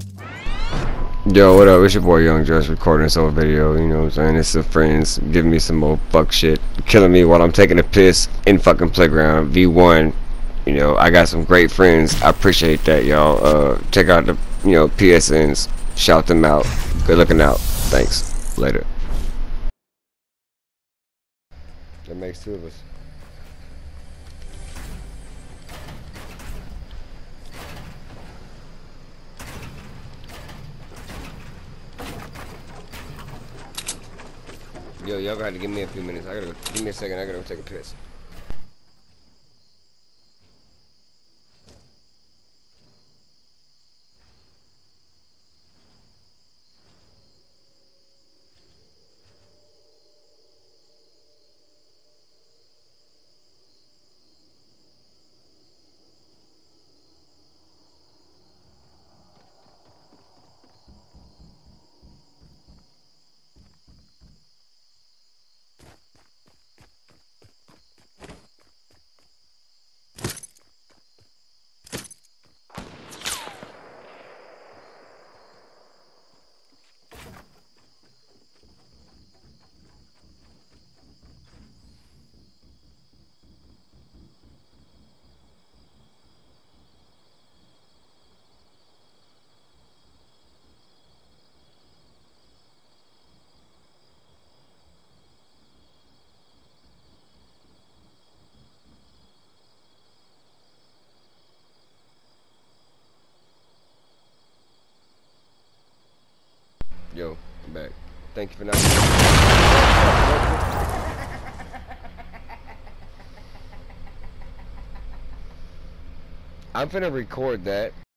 Yo, what up? It's your boy Young Just recording this whole video, you know what I'm saying? It's some friends giving me some more fuck shit, killing me while I'm taking a piss in fucking playground. V1, you know, I got some great friends. I appreciate that, y'all. Check out the, PSNs. Shout them out. Good looking out. Thanks. Later. That makes two of us. Yo, y'all gotta give me a few minutes. Give me a second. I gotta go take a piss. Yo, I'm back. Thank you for not. I'm finna record that.